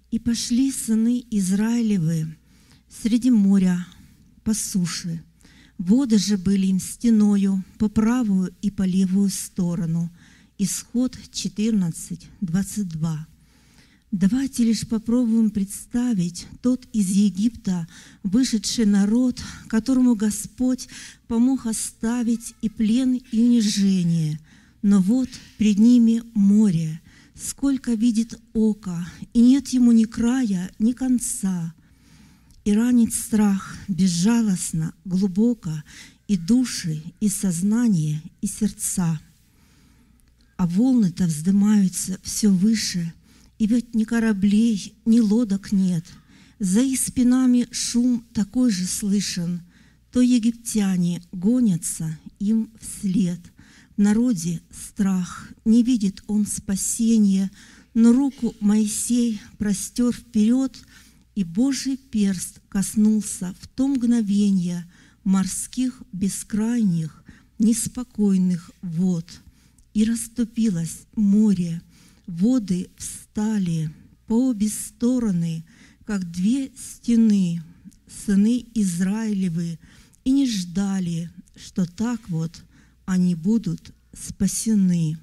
И пошли сыны Израилевы среди моря по суше. Воды же были им стеною по правую и по левую сторону. Исход 14:22. Давайте лишь попробуем представить тот из Египта вышедший народ, которому Господь помог оставить и плен, и унижение. Но вот пред ними море, сколько видит око, и нет ему ни края, ни конца. И ранит страх безжалостно, глубоко, и души, и сознание, и сердца. А волны-то вздымаются все выше, и ведь ни кораблей, ни лодок нет. За их спинами шум такой же слышен, то египтяне гонятся им вслед. В народе страх, не видит он спасения, но руку Моисей простер вперед, и Божий перст коснулся в то мгновенье морских бескрайних, неспокойных вод. И расступилось море, воды встали по обе стороны, как две стены, сыны Израилевы, и не ждали, что так вот они будут спасены.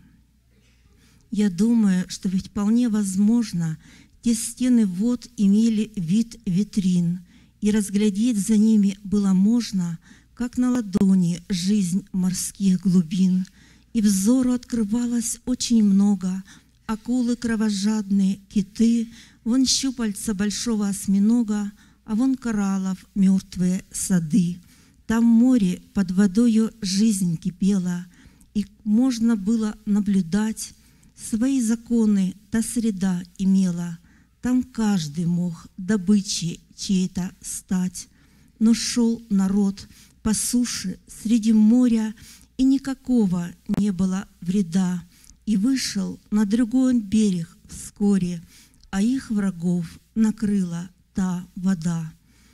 Я думаю, что ведь вполне возможно, те стены вод имели вид витрин, и разглядеть за ними было можно, как на ладони, жизнь морских глубин, и взору открывалось очень много: акулы кровожадные, киты, вон щупальца большого осьминога, а вон кораллов мертвые сады. Там море под водою жизнь кипела, и можно было наблюдать, свои законы та среда имела. Там каждый мог добычей чьей-то стать. Но шел народ по суше среди моря, и никакого не было вреда. И вышел на другой берег вскоре, а их врагов накрыла та вода.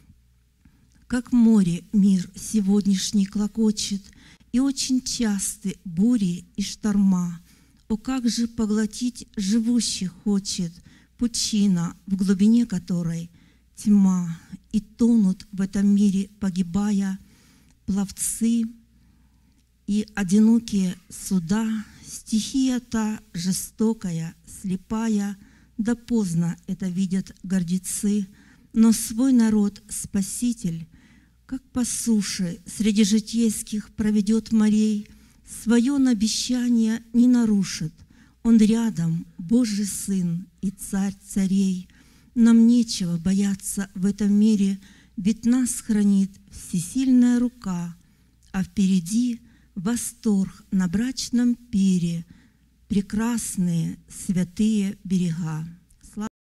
Как море мир сегодняшний клокочет, и очень часты бури и шторма. О, как же поглотить живущих хочет пучина, в глубине которой тьма, и тонут в этом мире, погибая, пловцы и одинокие суда. Стихия та жестокая, слепая, да поздно это видят гордецы, но свой народ Спаситель, как по суше среди житейских проведет морей, свое обещание не нарушит. Он рядом, Божий Сын и Царь царей. Нам нечего бояться в этом мире, ведь нас хранит всесильная рука, а впереди восторг на брачном пире, прекрасные святые берега.